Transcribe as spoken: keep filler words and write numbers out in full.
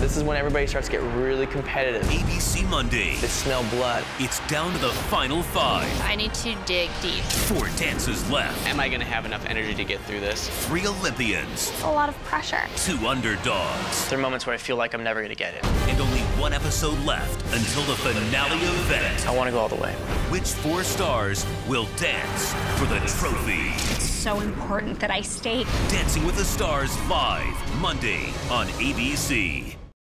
This is when everybody starts to get really competitive. A B C Monday. They smell blood. It's down to the final five. I need to dig deep. Four dances left. Am I gonna have enough energy to get through this? Three Olympians. A lot of pressure. Two underdogs. There are moments where I feel like I'm never gonna get it. And only one episode left until the finale event. I wanna go all the way. Which four stars will dance for the trophy? It's so important that I stay. Dancing with the Stars five, Monday on A B C.